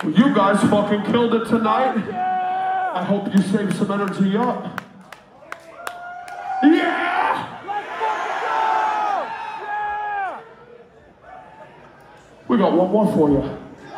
You guys fucking killed it tonight. I hope you saved some energy up. Yeah! We got one more for you.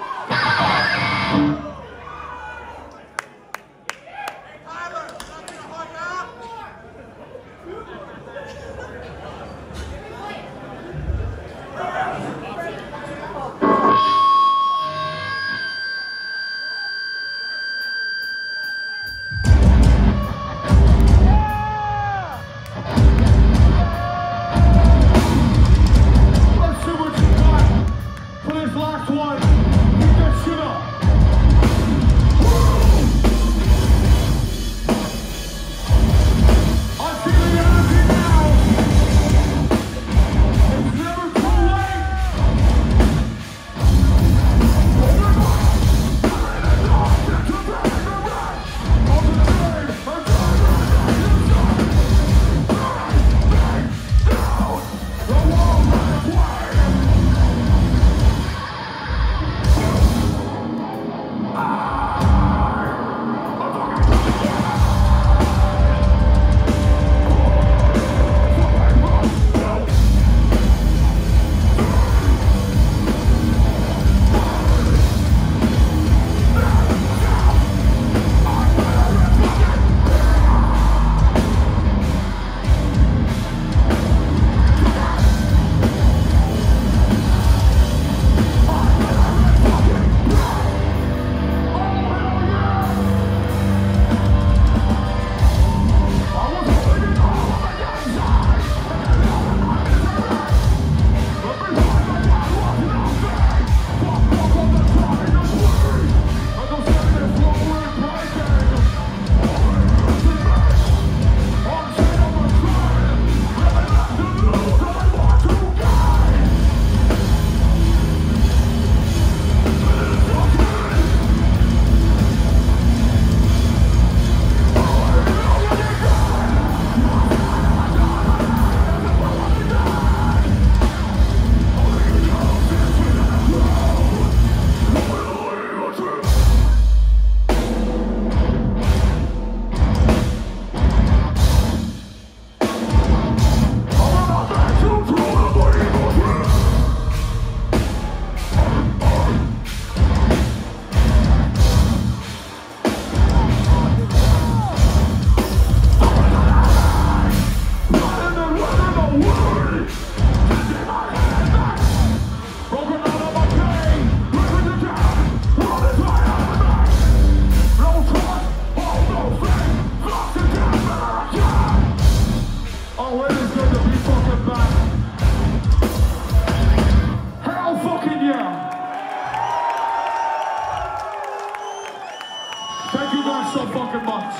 Thank you guys so fucking much.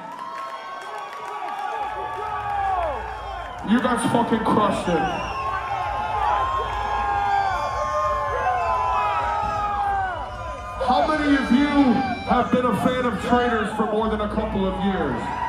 You guys fucking crushed it. How many of you have been a fan of Traitors for more than a couple of years?